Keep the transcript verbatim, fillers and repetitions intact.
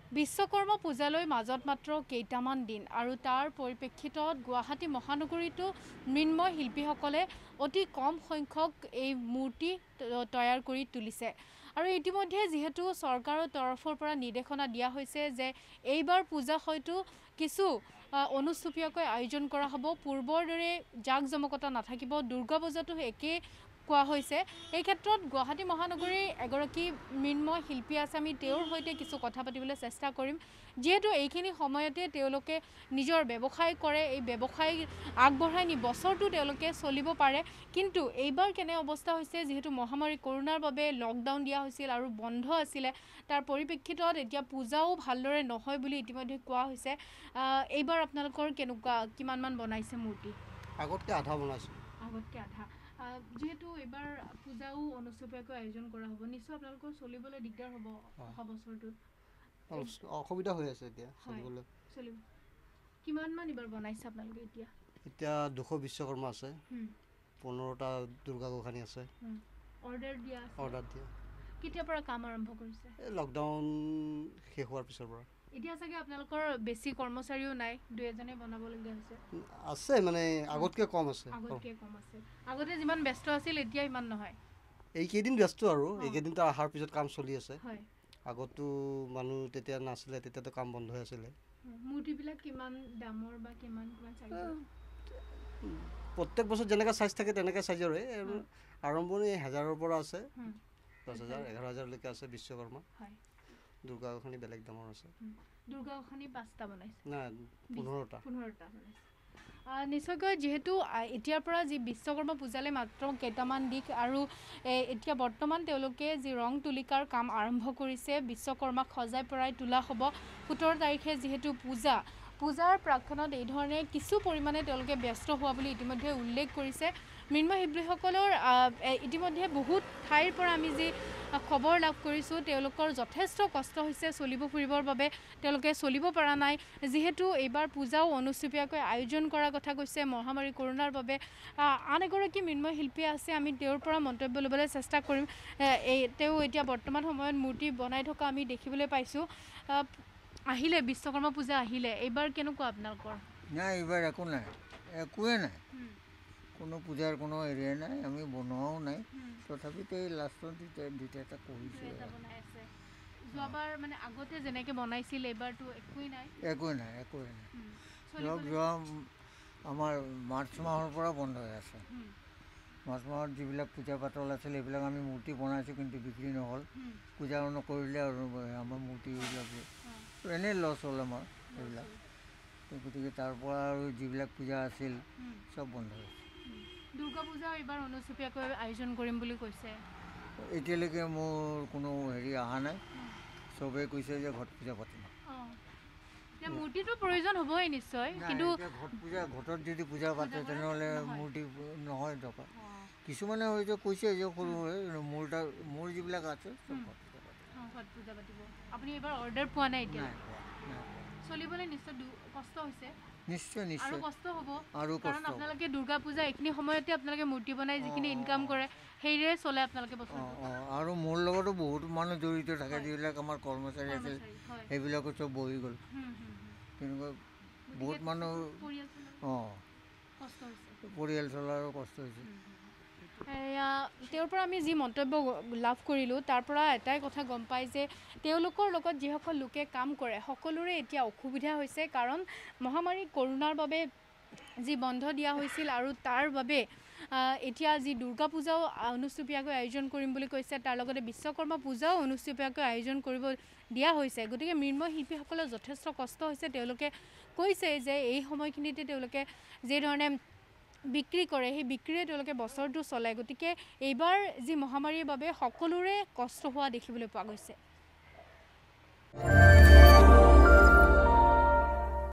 বিশ্বকৰ্মা পূজালৈ মাজত মাত্ৰ কেইটামান দিন আৰু তাৰ পৰিপ্ৰেক্ষিতত গুৱাহাটী মহানগৰীতো মৃন্ময় শিল্পীসকলে অতি কম সংখ্যক এই মূৰ্তি তৈয়াৰ কৰি তুলিছে আৰু ইতিমধ্যে যেহেতু চৰকাৰৰ তৰফৰ পৰা নিৰ্দেশনা দিয়া হৈছে যে এইবাৰ পূজা হয়তো কিছু অনুষ্টুপীয়াকৈ আয়োজন কৰা হ'ব পূৰ্বৰ দৰে জাকজমকতা নাথাকিব দুৰ্গা পূজাটো একে কোৱা হৈছে এই ক্ষেত্ৰত গুৱাহাটী মহানগৰীৰ এগৰাকী মৃন্ময় শিল্পী আছে আমি তেওঁৰ সৈতে কিছু কথা পাতিবলৈ চেষ্টা কৰিম যেহেতু এইখিনি সময়তে তেওঁলোকে নিজৰ ব্যৱসায় কৰে এই ব্যৱসায় আগবঢ়াই নি বছৰটো তেওঁলোকে চলিব পাৰে কিন্তু এইবাৰ কেনে অৱস্থা হৈছে যেহেতু মহামাৰী কৰোনাৰ বাবে লকডাউন দিয়া হৈছিল আৰু বন্ধ আছিল তাৰ পৰিপ্ৰেক্ষিতত এতিয়া পূজাও ভালদৰে নহয় বুলি ইতিমধ্যে কোৱা হৈছে এইবাৰ আপোনালোকৰ কেনেকুৱা কিমান মান বনাইছে মূৰ্তি আগতকে আধা বনাইছে আগতকে আধা যেহেতু এবাৰ পূজাও অনুষ্ঠিতকৈ আয়োজন কৰা হ'ব নিশ্চয় আপোনালোকৰ চলিবলৈ দিগদাৰ হ'ব অহা বছৰটোত অসুবিধা হৈ আছে এতিয়া চলিবলৈ চলিব কিমান মান এবাৰ বনাইছে আপোনালোকে এতিয়া এতিয়া দুশ বিশ্বকৰ্মা আছে পোন্ধৰটা দুৰ্গা গোসানী আছে অৰ্ডাৰ দিয়া অৰ্ডাৰ দিয়া কেতিয়াৰ পৰা কাম আৰম্ভ কৰিছে এই লকডাউন শেষ হোৱাৰ পিছৰ পৰা এতিয়া চাগে আপোনালোকৰ বেছি কৰ্মচাৰীও নাই দুই এজনে বনাবলগীয়া হৈছে আছে মানে আগতকে কম আছে আগতকে কম আছে আগতে যিমান ব্যস্ত আছিল এতিয়া ইমান নহয় এইকেইদিন ব্যস্ত আৰু এইকেইদিনটো অহাৰ পিছত কাম চলি আছে হয় আগতো মানুহ তেতিয়া নাছিলে তেতিয়াতো কাম বন্ধ হৈ আছিলে মূৰ্তিবিলাক কিমান দামৰ বা কিমান কিমান চাইজৰ প্ৰত্যেক বছৰ যেনেকৈ চাইজ থাকে তেনেকৈ চাইজৰ হয় আৰম্ভণি হাজাৰৰ পৰা আছে দহ হাজাৰ এঘাৰ হাজাৰলৈকে আছে বিশ্বকৰ্মা হয় দুৰ্গা গোসানী বেলেগ দামৰ আছে দুৰ্গা গোসানী পাঁচটা বনাইছে না পোন্ধৰটা পোন্ধৰটা বনাইছে নিশ্চয়কৈ যেহেতু এতিয়াৰ পৰা যি বিশ্বকৰ্মা পূজালৈ মাত্ৰ কেইটামান দিশ আৰু এতিয়া বৰ্তমান তেওঁলোকে যি ৰং তুলিকাৰ কাম আৰম্ভ কৰিছে বিশ্বকৰ্মাক সজাই পৰাই তোলা হ'ব সোতৰ তাৰিখে যিহেতু পূজা পূজাৰ প্ৰাক্ষণত এই ধৰণে কিছু পৰিমাণে তেওঁলোকে ব্যস্ত হোৱা বুলি ইতিমধ্যে উল্লেখ কৰিছে মৃন্ময় শিল্পীসকলৰ ইতিমধ্যে বহুত ঠাইৰ পৰা আমি যি খবৰ লাভ কৰিছোঁ তেওঁলোকৰ যথেষ্ট কষ্ট হৈছে চলিব ফুৰিবৰ বাবে তেওঁলোকে চলিব পৰা নাই যেহেতু এইবাৰ পূজাও অনুষ্ঠিতকৈ আয়োজন কৰাৰ কথা কৈছে মহামাৰী কৰোনাৰ বাবে আন এগৰাকী মৃন্ময় শিল্পী আছে আমি তেওঁৰ পৰা মন্তব্য ল'বলৈ চেষ্টা কৰিম এই তেওঁ এতিয়া বৰ্তমান সময়ত মূৰ্তি বনাই থকা আমি দেখিবলৈ পাইছোঁ আহিলে বিশ্বকৰ্মা পূজা আহিলে এইবাৰ কেনেকুৱা আপোনালোকৰ নাই এইবাৰ একো নাই একোৱে নাই কোনো পূজাৰ কোনো এৰিয়া নাই আমি বনোৱাও নাই তথাপিতো এই লাষ্টত দুটা এটা কৰিছোঁ যোৱাবাৰ মানে আগতে যেনেকৈ বনাইছিল এইবাৰতো একোৱেই নাই একোৱেই নাই একোৱেই নাই ধৰক যোৱা আমাৰ মাৰ্চ মাহৰ পৰা বন্ধ হৈ আছে মাৰ্চ মাহত যিবিলাক পূজা পাতল আছিল সেইবিলাক আমি মূৰ্তি বনাইছোঁ কিন্তু বিক্ৰী নহ'ল পূজা নকৰিলে আৰু আমাৰ মূৰ্তিবিলাক এনেই লছ হ'ল আমাৰ সেইবিলাক গতিকে তাৰ পৰা আৰু যিবিলাক পূজা আছিল চব বন্ধ হৈছে দুৰ্গা পূজা এইবাৰ অনুষ্ঠিতকৈ আয়োজন কৰিম বুলি কৈছে এতিয়ালৈকে মোৰ কোনো হেৰি অহা নাই চবেই কৈছে যে ঘট পূজা পাতিম মূৰ্তিটোৰ প্ৰয়োজন হ'বই নিশ্চয় কিন্তু ঘট পূজা ঘটত যদি পূজা পাতে তেনেহ'লে মূৰ্তি নহয় দৰকাৰ কিছুমানে হয়তো কৈছে যে সৰু মোৰ তাৰ মোৰ যিবিলাক আছে ঘট পূজা পাতিব আপুনি এইবাৰ অৰ্ডাৰ পোৱা নাই এতিয়া চলিবলৈ নিশ্চয় কষ্ট হৈছে নিশ্চয় নিশ্চয় কষ্ট হ'ব আৰু কাৰণ আপোনালোকে দুৰ্গা পূজা এইখিনি সময়তে আপোনালোকে মূৰ্তি বনাই যিখিনি ইনকাম কৰে সেইদৰে চলে আপোনালোকে আৰু মোৰ লগতো বহুত মানুহ জড়িত থাকে যিবিলাক আমাৰ কৰ্মচাৰী আছিল সেইবিলাকো চব বহি গ'ল তেনেকুৱা বহুত মানুহ অঁ পৰিয়াল চলাৰো কষ্ট হৈছে তেওঁৰ পৰা আমি যি মন্তব্য লাভ কৰিলোঁ তাৰ পৰা এটাই কথা গম পায় যে তেওঁলোকৰ লগত যিসকল লোকে কাম কৰে সকলোৰে এতিয়া অসুবিধা হৈছে কাৰণ মহামাৰী কৰোনাৰ বাবে যি বন্ধ দিয়া হৈছিল আৰু তাৰ বাবে এতিয়া যি দুৰ্গা পূজাও অনুষ্ঠিতকৈ আয়োজন কৰিম বুলি কৈছে তাৰ লগতে বিশ্বকৰ্মা পূজাও অনুষ্ঠিতকৈ আয়োজন কৰিব দিয়া হৈছে গতিকে মৃন্ময় শিল্পীসকলৰ যথেষ্ট কষ্ট হৈছে তেওঁলোকে কৈছে যে এই সময়খিনিতে তেওঁলোকে যিধৰণে বিক্ৰী কৰে সেই বিক্ৰীয়ে তেওঁলোকে বছৰটো চলায় গতিকে এইবাৰ যি মহামাৰীৰ বাবে সকলোৰে কষ্ট হোৱা দেখিবলৈ পোৱা গৈছে।